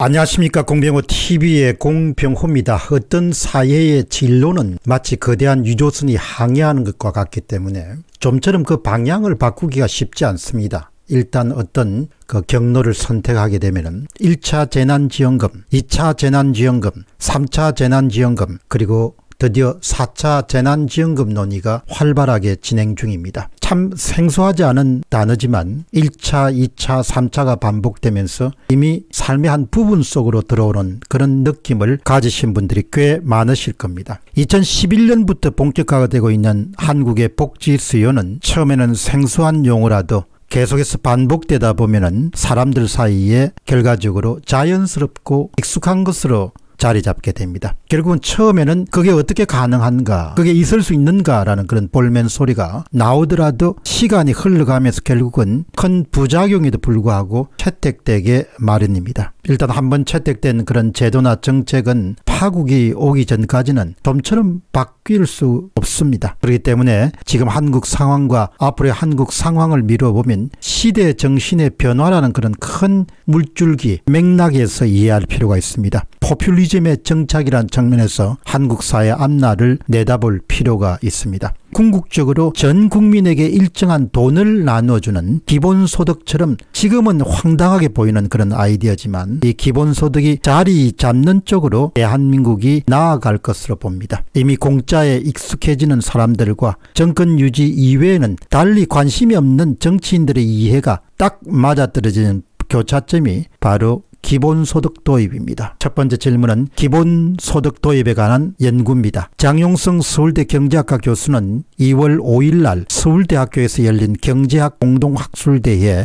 안녕하십니까. 공병호TV의 공병호입니다. 어떤 사회의 진로는 마치 거대한 유조선이 항해하는 것과 같기 때문에 좀처럼 그 방향을 바꾸기가 쉽지 않습니다. 일단 어떤 그 경로를 선택하게 되면은 1차 재난지원금, 2차 재난지원금, 3차 재난지원금, 그리고 드디어 4차 재난지원금 논의가 활발하게 진행 중입니다. 참 생소하지 않은 단어지만 1차, 2차, 3차가 반복되면서 이미 삶의 한 부분 속으로 들어오는 그런 느낌을 가지신 분들이 꽤 많으실 겁니다. 2011년부터 본격화가 되고 있는 한국의 복지 수요는 처음에는 생소한 용어라도 계속해서 반복되다 보면은 사람들 사이에 결과적으로 자연스럽고 익숙한 것으로 자리 잡게 됩니다. 결국은 처음에는 그게 어떻게 가능한가, 그게 있을 수 있는가라는 그런 볼멘 소리가 나오더라도 시간이 흘러가면서 결국은 큰 부작용에도 불구하고 채택되게 마련입니다. 일단 한번 채택된 그런 제도나 정책은 파국이 오기 전까지는 좀처럼 바뀔 수 없습니다. 그렇기 때문에 지금 한국 상황과 앞으로의 한국 상황을 미뤄보면 시대 정신의 변화라는 그런 큰 물줄기 맥락에서 이해할 필요가 있습니다. 포퓰리즘의 정착이라는 측면에서 한국 사회 앞날을 내다볼 필요가 있습니다. 궁극적으로 전 국민에게 일정한 돈을 나눠주는 기본소득처럼 지금은 황당하게 보이는 그런 아이디어지만 이 기본소득이 자리 잡는 쪽으로 대한민국이 나아갈 것으로 봅니다. 이미 공짜에 익숙해지는 사람들과 정권 유지 이외에는 달리 관심이 없는 정치인들의 이해가 딱 맞아떨어지는 교차점이 바로 기본소득 도입입니다. 첫 번째 질문은 기본소득 도입에 관한 연구입니다. 장용성 서울대 경제학과 교수는 2월 5일 날 서울대학교에서 열린 경제학 공동학술대회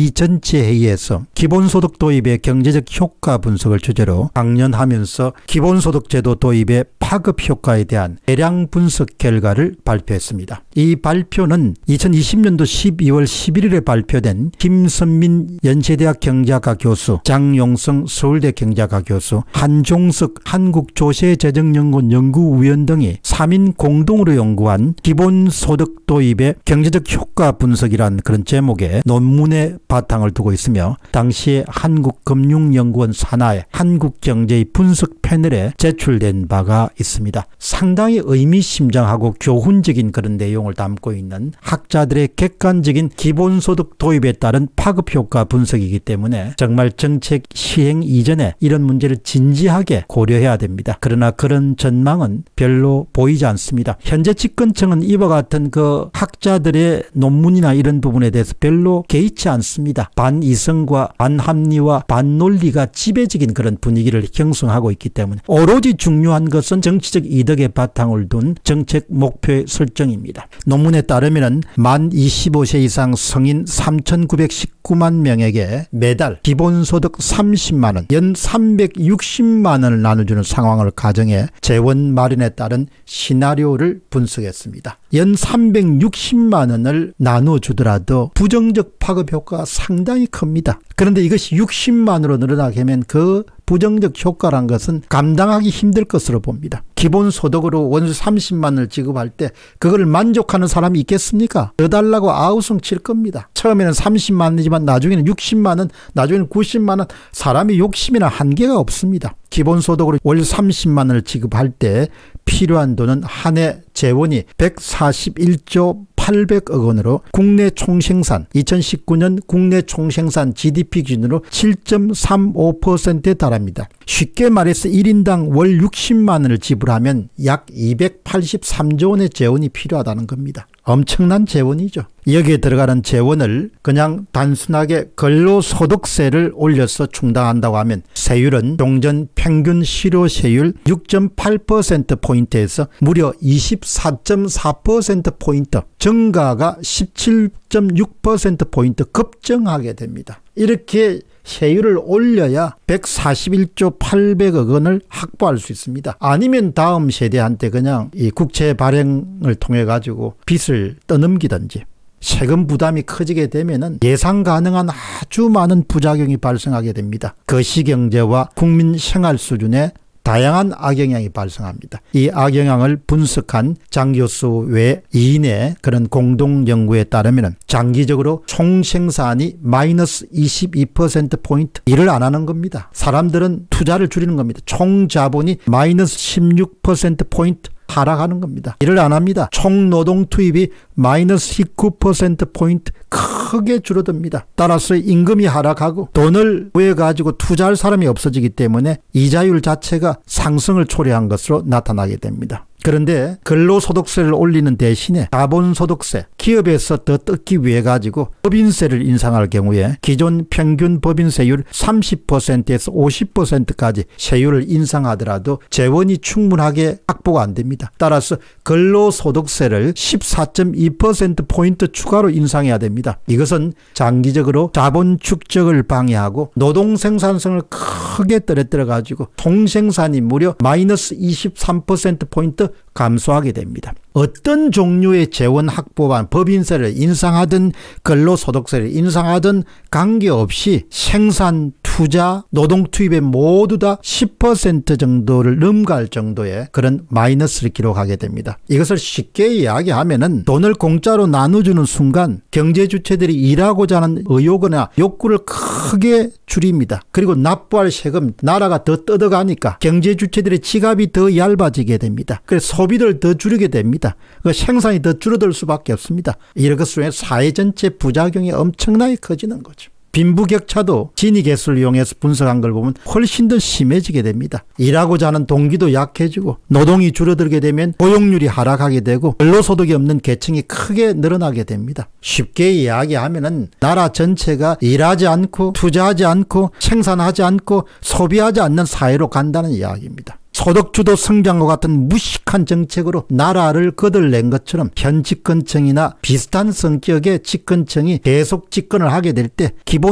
제2전체회의에서 기본소득 도입의 경제적 효과 분석을 주제로 강연하면서 기본소득 제도 도입의 파급 효과에 대한 대량 분석 결과를 발표했습니다. 이 발표는 2020년도 12월 11일에 발표된 김선민 연세대학 경제학과 교수, 장용성 서울대 경제학과 교수, 한종석 한국조세재정연구원 연구위원 등이 3인 공동으로 연구한 기본소득 도입의 경제적 효과 분석이라는 그런 제목의 논문에 바탕을 두고 있으며 당시에 한국금융연구원 산하의 한국경제의 분석 패널에 제출된 바가 있습니다. 상당히 의미심장하고 교훈적인 그런 내용을 담고 있는 학자들의 객관적인 기본소득 도입에 따른 파급효과 분석이기 때문에 정말 정책 시행 이전에 이런 문제를 진지하게 고려해야 됩니다. 그러나 그런 전망은 별로 보이지 않습니다. 현재 집권층은 이와 같은 그 학자들의 논문이나 이런 부분에 대해서 별로 개의치 않습니다. 반이성과 반합리와 반논리가 지배적인 그런 분위기를 형성하고 있기 때문에 오로지 중요한 것은 정치적 이득에 바탕을 둔 정책 목표의 설정입니다. 논문에 따르면 만 25세 이상 성인 3,919만 명에게 매달 기본소득 30만 원, 연 360만 원을 나눠주는 상황을 가정해 재원 마련에 따른 시나리오를 분석했습니다. 연 360만 원을 나눠주더라도 부정적 파급 효과가 상당히 큽니다. 그런데 이것이 60만으로 늘어나게 하면 그 부정적 효과란 것은 감당하기 힘들 것으로 봅니다. 기본소득으로 월 30만 원을 지급할 때 그걸 만족하는 사람이 있겠습니까? 더 달라고 아우성 칠 겁니다. 처음에는 30만 원이지만 나중에는 60만 원, 나중에는 90만 원, 사람이 욕심이나 한계가 없습니다. 기본소득으로 월 30만 원을 지급할 때 필요한 돈은 한 해 재원이 141조 800억 원으로 국내 총생산 2019년 국내 총생산 GDP 기준으로 7.35%에 달합니다. 쉽게 말해서 1인당 월 60만 원을 지불하면 약 283조 원의 재원이 필요하다는 겁니다. 엄청난 재원이죠. 여기에 들어가는 재원을 그냥 단순하게 근로소득세를 올려서 충당한다고 하면 세율은 종전 평균 실효세율 6.8%포인트에서 무려 24.4%포인트, 증가가 17.6%포인트 급증하게 됩니다. 이렇게 세율을 올려야 141조 800억 원을 확보할 수 있습니다. 아니면 다음 세대한테 그냥 이 국채 발행을 통해 가지고 빚을 떠넘기든지 세금 부담이 커지게 되면은 예상 가능한 아주 많은 부작용이 발생하게 됩니다. 거시경제와 국민 생활 수준의 다양한 악영향이 발생합니다. 이 악영향을 분석한 장 교수 외인의 그런 공동 연구에 따르면 장기적으로 총생산이 마이너스 22%포인트 일을 안 하는 겁니다. 사람들은 투자를 줄이는 겁니다. 총자본이 마이너스 16%포인트 하락하는 겁니다. 일을 안 합니다. 총노동 투입이 마이너스 19%포인트 크게 줄어듭니다. 따라서 임금이 하락하고 돈을 구해가지고 투자할 사람이 없어지기 때문에 이자율 자체가 상승을 초래한 것으로 나타나게 됩니다. 그런데 근로소득세를 올리는 대신에 자본소득세, 기업에서 더 뜯기 위해 가지고 법인세를 인상할 경우에 기존 평균 법인세율 30%에서 50%까지 세율을 인상하더라도 재원이 충분하게 확보가 안 됩니다. 따라서 근로소득세를 14.2%포인트 추가로 인상해야 됩니다. 이것은 장기적으로 자본 축적을 방해하고 노동 생산성을 크게 떨어뜨려 가지고 총생산이 무려 마이너스 23%포인트 감소하게 됩니다. 어떤 종류의 재원 확보와 법인세를 인상하든 근로소득세를 인상하든 관계없이 생산, 투자, 노동 투입에 모두 다 10% 정도를 넘어갈 정도의 그런 마이너스를 기록하게 됩니다. 이것을 쉽게 이야기하면은 돈을 공짜로 나눠주는 순간 경제 주체들이 일하고자 하는 의욕이나 욕구를 크게 줄입니다. 그리고 납부할 세금 나라가 더 뜯어가니까 경제 주체들의 지갑이 더 얇아지게 됩니다. 그래서 소비를 더 줄이게 됩니다. 생산이 더 줄어들 수밖에 없습니다. 이것으로 사회 전체 부작용이 엄청나게 커지는 거죠. 빈부격차도 지니계수를 이용해서 분석한 걸 보면 훨씬 더 심해지게 됩니다. 일하고자 하는 동기도 약해지고 노동이 줄어들게 되면 고용률이 하락하게 되고 근로소득이 없는 계층이 크게 늘어나게 됩니다. 쉽게 이야기하면은 나라 전체가 일하지 않고 투자하지 않고 생산하지 않고 소비하지 않는 사회로 간다는 이야기입니다. 소득주도 성장과 같은 무식한 정책으로 나라를 거들낸 것처럼 현 집권층이나 비슷한 성격의 집권층이 계속 집권을 하게 될 때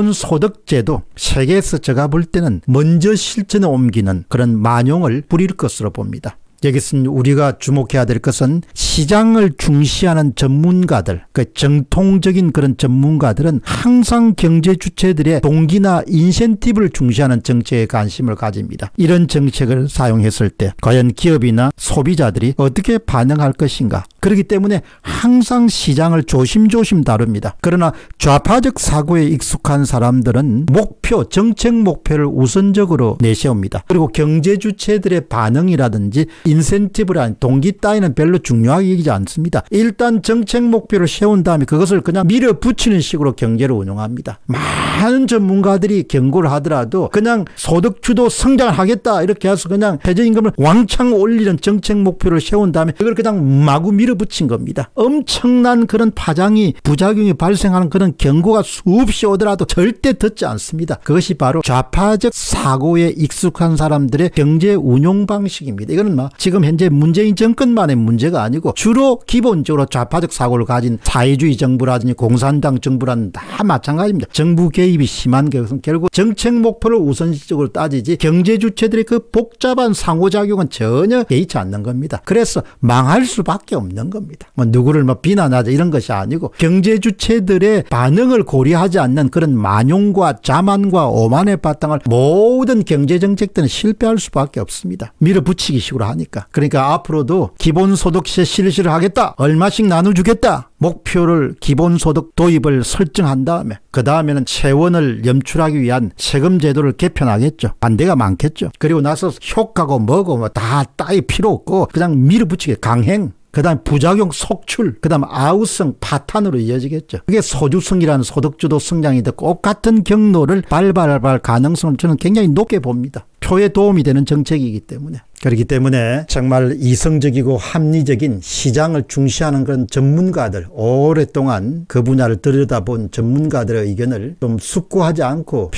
기본소득제도 세계에서 제가 볼 때는 먼저 실천에 옮기는 그런 만용을 부릴 것으로 봅니다. 여기서 우리가 주목해야 될 것은 시장을 중시하는 전문가들, 그 정통적인 그런 전문가들은 항상 경제 주체들의 동기나 인센티브를 중시하는 정책에 관심을 가집니다. 이런 정책을 사용했을 때 과연 기업이나 소비자들이 어떻게 반응할 것인가. 그렇기 때문에 항상 시장을 조심조심 다룹니다. 그러나 좌파적 사고에 익숙한 사람들은 목표, 정책 목표를 우선적으로 내세웁니다. 그리고 경제 주체들의 반응이라든지 인센티브라는 동기 따위는 별로 중요하게 여기지 않습니다. 일단 정책 목표를 세운 다음에 그것을 그냥 밀어붙이는 식으로 경제를 운영합니다. 많은 전문가들이 경고를 하더라도 그냥 소득주도 성장을 하겠다 이렇게 해서 그냥 최저임금을 왕창 올리는 정책 목표를 세운 다음에 그걸 그냥 마구 밀어붙인 겁니다. 엄청난 그런 파장이 부작용이 발생하는 그런 경고가 수없이 오더라도 절대 듣지 않습니다. 그것이 바로 좌파적 사고에 익숙한 사람들의 경제 운용 방식입니다. 이거는 지금 현재 문재인 정권만의 문제가 아니고 주로 기본적으로 좌파적 사고를 가진 사회주의 정부라든지 공산당 정부라는 다 마찬가지입니다. 정부 개입이 심한 것은 결국 정책 목표를 우선적으로 따지지 경제 주체들의 그 복잡한 상호작용은 전혀 개의치 않는 겁니다. 그래서 망할 수밖에 없는 겁니다. 누구를 비난하자 이런 것이 아니고 경제 주체들의 반응을 고려하지 않는 그런 만용과 자만과 오만의 바탕을 모든 경제 정책들은 실패할 수밖에 없습니다. 밀어붙이기 식으로 하니까. 그러니까 앞으로도 기본소득세 실시를 하겠다. 얼마씩 나눠주겠다. 목표를 기본소득 도입을 설정한 다음에 그 다음에는 세원을 염출하기 위한 세금 제도를 개편하겠죠. 반대가 많겠죠. 그리고 나서 효과고 뭐고 다 따위 필요 없고 그냥 밀어붙이게 강행. 그 다음 부작용 속출, 그 다음 아우성 파탄으로 이어지겠죠. 그게 소주성이라는 소득주도 성장이 똑같은 경로를 밟아갈 가능성을 저는 굉장히 높게 봅니다. 표에 도움이 되는 정책이기 때문에. 그렇기 때문에 정말 이성적이고 합리적인 시장을 중시하는 그런 전문가들, 오랫동안 그 분야를 들여다본 전문가들의 의견을 좀 숙고하지 않고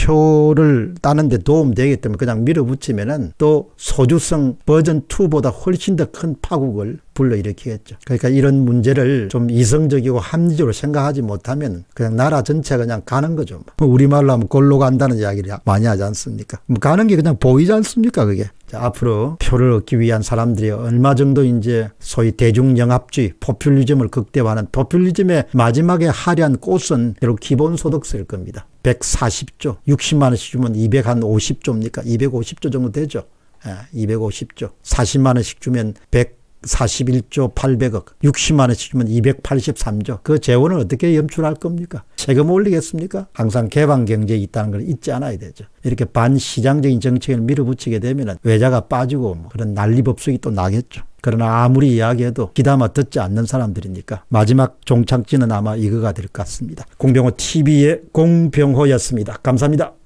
표를 따는 데 도움되기 때문에 그냥 밀어붙이면은 또 소주성 버전 2보다 훨씬 더 큰 파국을 불러일으키겠죠. 그러니까 이런 문제를 좀 이성적이고 합리적으로 생각하지 못하면 그냥 나라 전체가 그냥 가는 거죠. 우리말로 하면 골로 간다는 이야기를 많이 하지 않습니까? 가는 게 그냥 보이지 않습니까, 그게? 앞으로 표를 얻기 위한 사람들이 얼마 정도 이제 소위 대중영합주의, 포퓰리즘을 극대화하는 포퓰리즘의 마지막에 화려한 꽃은 결국 기본소득세일 겁니다. 140조, 60만 원씩 주면 250조입니까? 250조 정도 되죠. 250조. 40만 원씩 주면 141조 800억. 60만 원씩 주면 283조. 그 재원을 어떻게 염출할 겁니까? 세금 올리겠습니까? 항상 개방 경제에 있다는 걸 잊지 않아야 되죠. 이렇게 반시장적인 정책을 밀어붙이게 되면 외자가 빠지고 그런 난리법석이 또 나겠죠. 그러나 아무리 이야기해도 귀담아 듣지 않는 사람들이니까 마지막 종착지는 아마 이거가 될 것 같습니다. 공병호 TV의 공병호였습니다. 감사합니다.